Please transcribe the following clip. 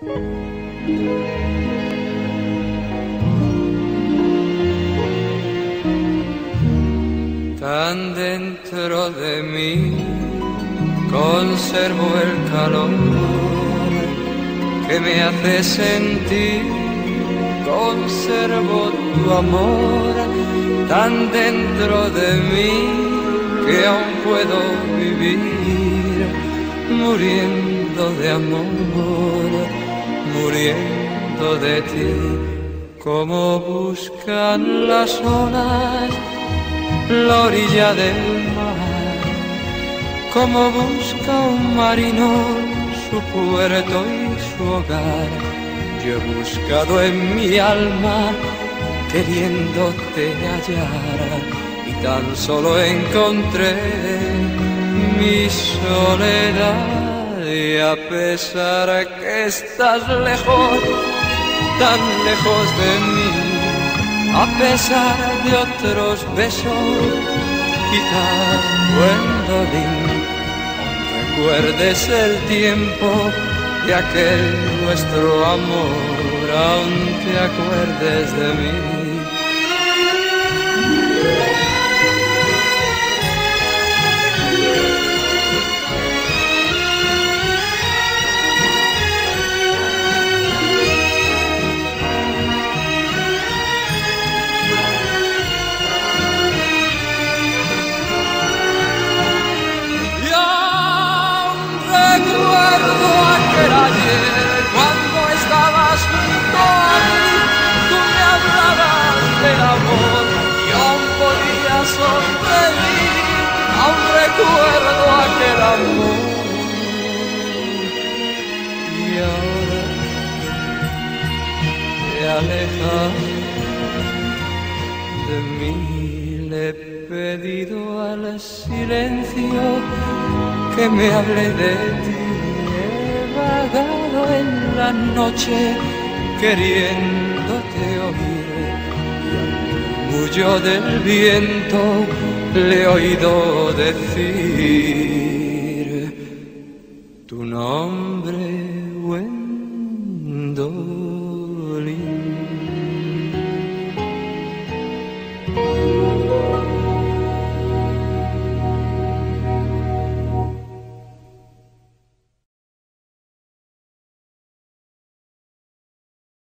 Tan dentro de mí conservo el calor que me hace sentir, conservo tu amor tan dentro de mí que aún puedo vivir muriendo de amor, muriendo de ti. Como buscan las olas la orilla del mar, como busca un marino su puerto y su hogar. Yo he buscado en mi alma queriéndote hallar y tan solo encontré mi soledad. Y a pesar que estás lejos, tan lejos de mí, a pesar de otros besos, quizás buen dolín, recuerdes el tiempo de aquel nuestro amor, aún te acuerdes de mí. Recuerdo aquel ayer cuando estabas junto a mí, tú me hablabas del amor y aún podía sonreír. Aún recuerdo aquel amor y ahora te alejas de mí. Le he pedido al silencio que me hable de ti. He vagado en la noche queriéndote oír y al murmullo del viento le he oído decir tu nombre.